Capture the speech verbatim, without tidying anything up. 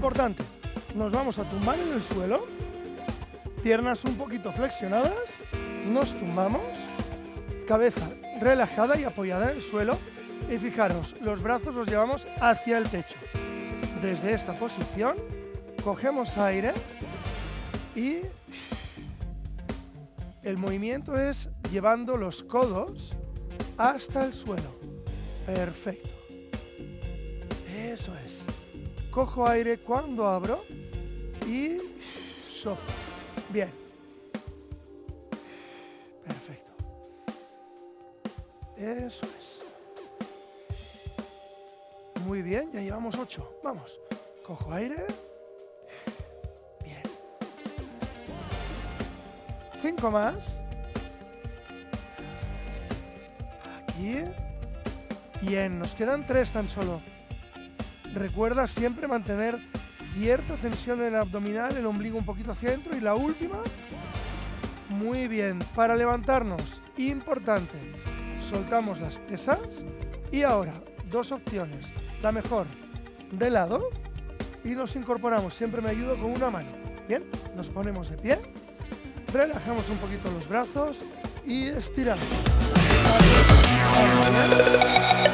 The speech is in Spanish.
Importante, nos vamos a tumbar en el suelo, piernas un poquito flexionadas, nos tumbamos, cabeza relajada y apoyada en el suelo y fijaros, los brazos los llevamos hacia el techo. Desde esta posición, cogemos aire y el movimiento es llevando los codos hasta el suelo. Perfecto. Eso es. Cojo aire cuando abro y soplo. Bien. Perfecto. Eso es. Muy bien, ya llevamos ocho. Vamos. Cojo aire. Bien. Cinco más. Aquí. Bien, nos quedan tres tan solo. Recuerda siempre mantener cierta tensión en el abdominal, el ombligo un poquito hacia adentro. Y la última. Muy bien. Para levantarnos, importante. Soltamos las pesas. Y ahora, dos opciones. La mejor, de lado. Y nos incorporamos. Siempre me ayudo con una mano. Bien, nos ponemos de pie. Relajamos un poquito los brazos. Y estiramos.